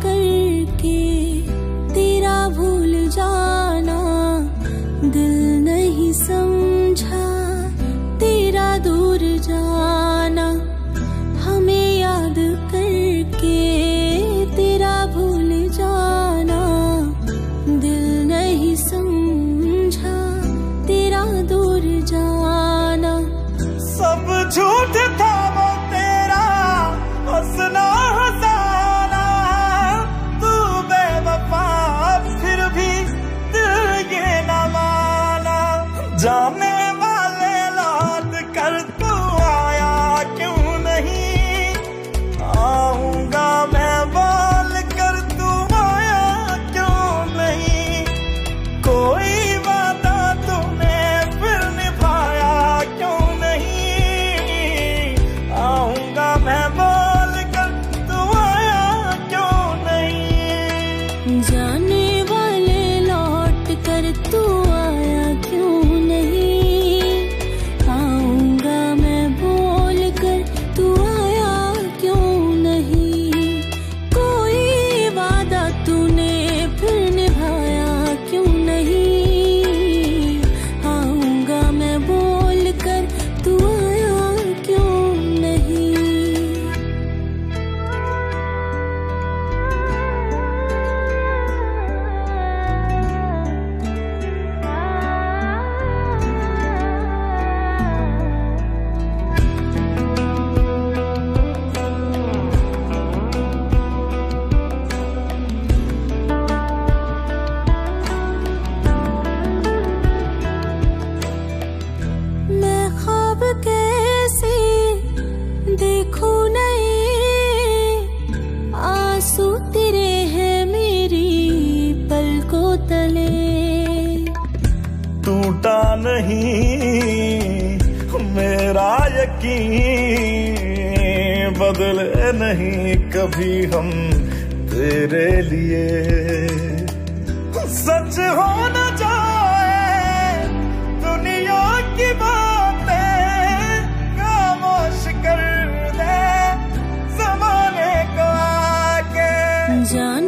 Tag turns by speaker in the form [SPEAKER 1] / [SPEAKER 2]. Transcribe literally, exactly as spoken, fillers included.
[SPEAKER 1] करके तेरा भूल जाना, दिल नहीं समझा तेरा दूर जाना। हमें याद करके तेरा भूल जाना, दिल नहीं समझा तेरा दूर जाना।
[SPEAKER 2] सब झूठ था वो तेरा हंसना हंसाना, तू बेवफा फिर भी दिल ये न माना। जाने वाले लौट कर तू आया क्यों नहीं, आऊंगा मैं बोल कर तू आया क्यों नहीं। कोई वादा तूने फिर निभाया क्यों नहीं, आऊंगा मैं बोल कर तू आया क्यों नहीं।
[SPEAKER 1] जाने वाले लौट कर तू आया क्यों नहीं, आऊंगा मैं बोल कर तू आया क्यों नहीं। कोई वादा तूने फिर निभाया क्यों नहीं, आऊंगा मैं बोल कर तू आया क्यों नहीं। मैं ख्वाब कैसे देखूं नहीं, आंसू तेरे हैं मेरी पलकों तले।
[SPEAKER 2] टूटा नहीं मेरा यकीन, बदले नहीं कभी हम तेरे लिए। सच हो न जाए दुनिया की बातें, खामोश कर दे ज़माने को आके।
[SPEAKER 1] जान